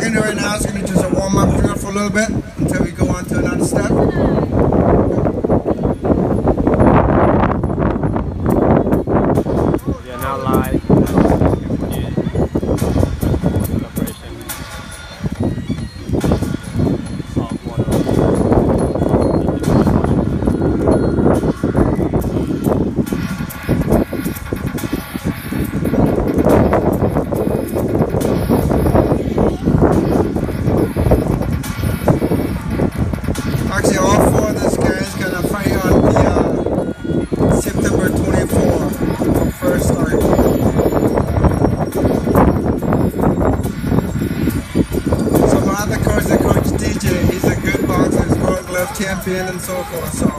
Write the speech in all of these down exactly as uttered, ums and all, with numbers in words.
going to do right now is going to just a warm-up drill for a little bit until we go on to another step. We are now live. Actually, all four of these guys gonna fight on the uh, September twenty-fourth first start. So my other coach, the coach D J, he's a good boxer, he's gold glove champion and so forth. So.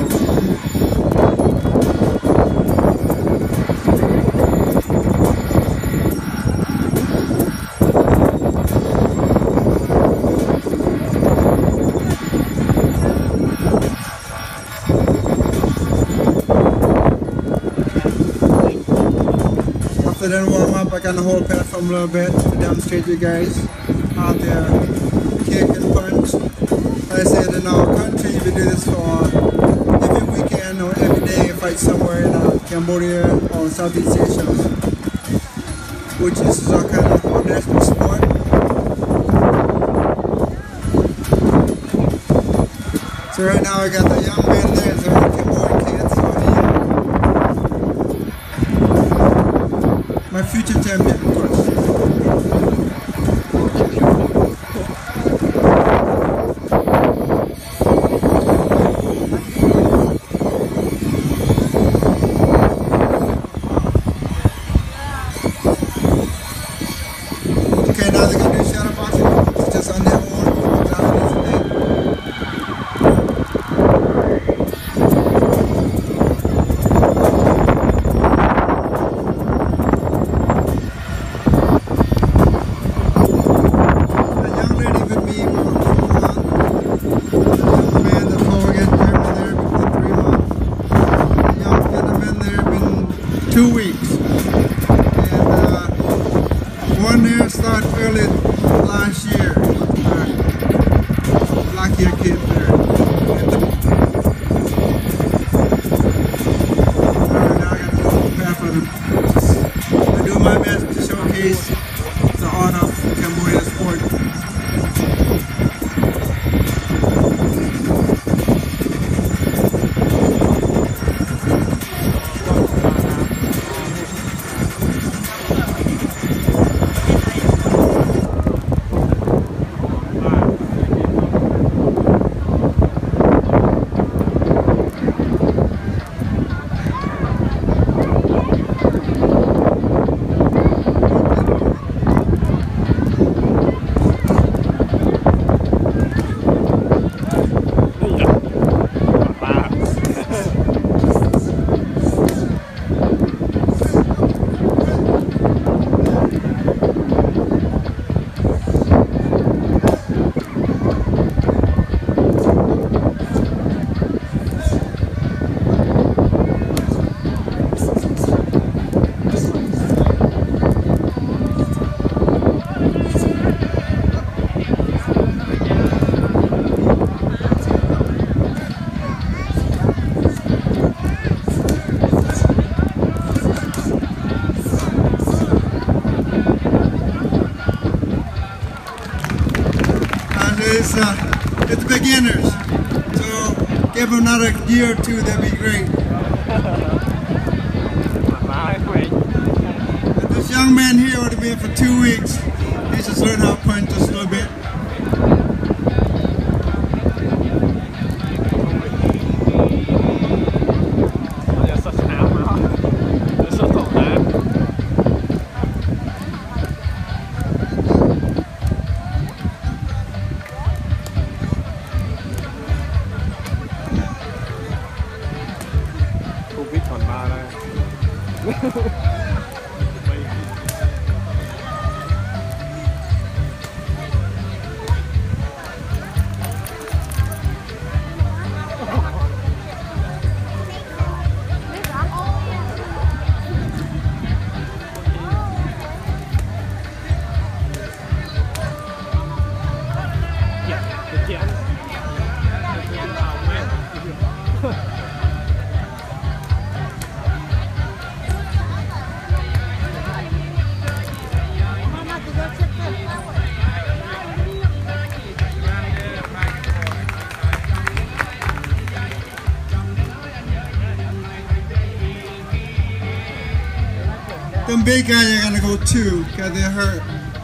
After then warm up, I got the whole platform a little bit to demonstrate you guys how to kick and punch. Like I said, in our country we do this for every weekend or every day, fight somewhere in uh, Cambodia or Southeast Asia, which is our kind of our national sport. So right now I got the young man there, so the Cambodian kids, so he, my future champion, of course. Okay, now they're gonna do shadow boxing. It's just on their own. Two weeks, and uh, one there started early last year. Uh, black hair kid there. Alright, now I got to go prepare for them. I do my best to showcase the art of Cambodian sport. It's, uh, it's beginners, so give them another year or two, that'd be great. And this young man here would have been for two weeks. He's just learned how to punch just a little bit. Them big guys are gonna go too, cause they're hurt.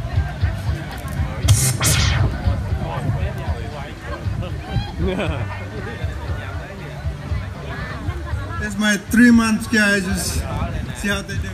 That's my three months guys, just see how they do.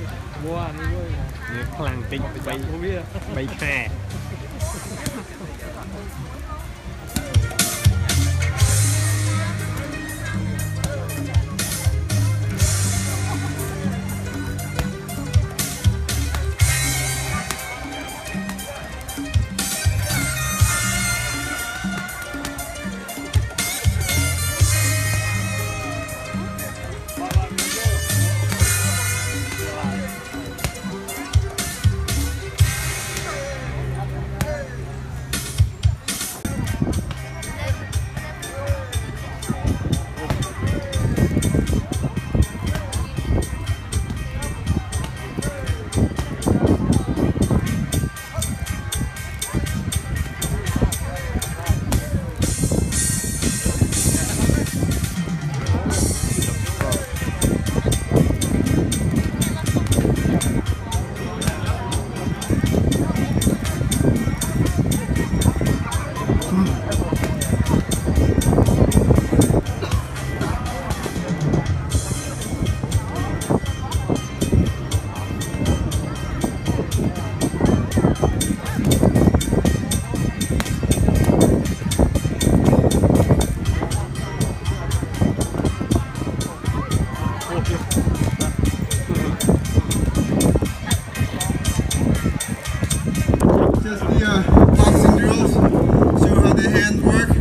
Just the uh, boxing drills, show how the hands work.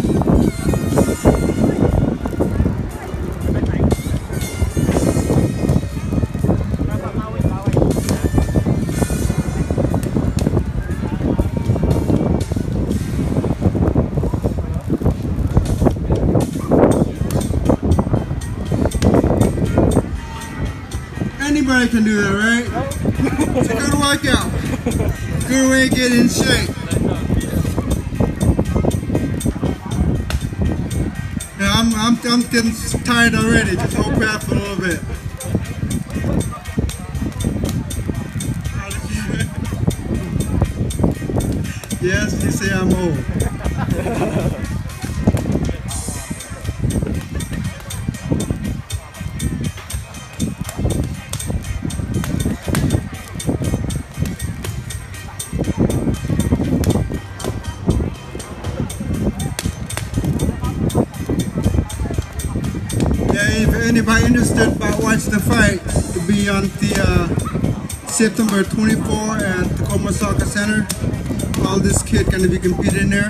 Anybody can do that, right? It's a good workout. Good way to get in shape. Yeah, I'm, I'm, I'm getting tired already. Just hold back for a little bit. Yes, you say I'm old. If anybody interested about watching the fight, it'll be on the uh, September twenty-fourth at the Tacoma Soccer Center. All this kid gonna be competing there.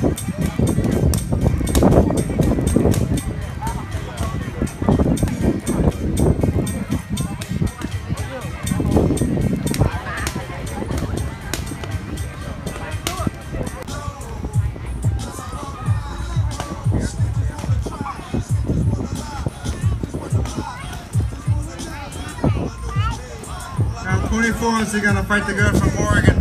twenty-fourth, they're gonna fight the girl from Oregon.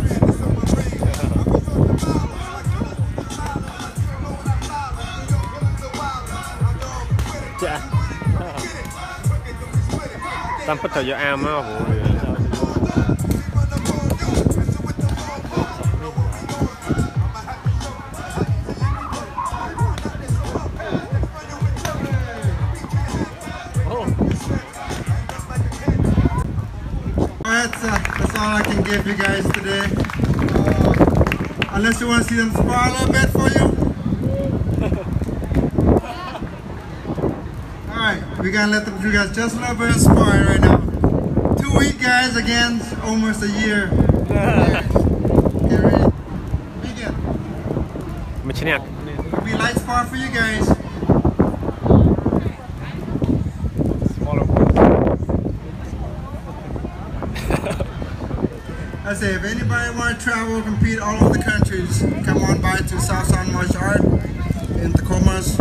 Tam put your arm out. That's, uh, that's all I can give you guys today. Uh, unless you want to see them spar a little bit for you. Alright, we gotta let them do guys just a little bit of sparring right now. Two week guys against almost a year. Get ready. Begin. It'll be light spar for you guys. I say, if anybody want to travel, compete all over the countries, come on by to South Sound Martial Art in Tacomas.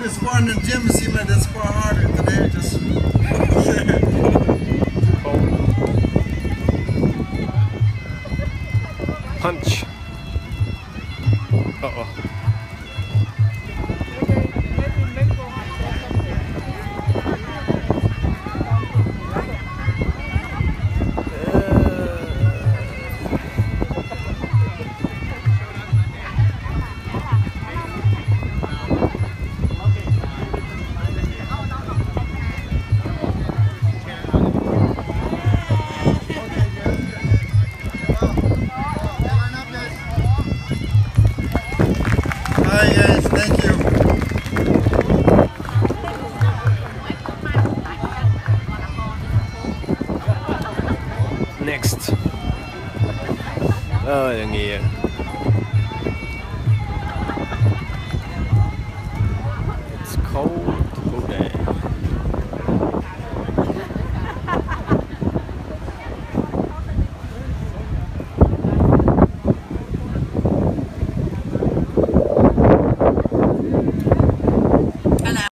been sparring in the gym, it seems like they spar harder. Today, just. Punch. Uh oh. Alright guys, thank you. Next. Ờ, oh, nghỉ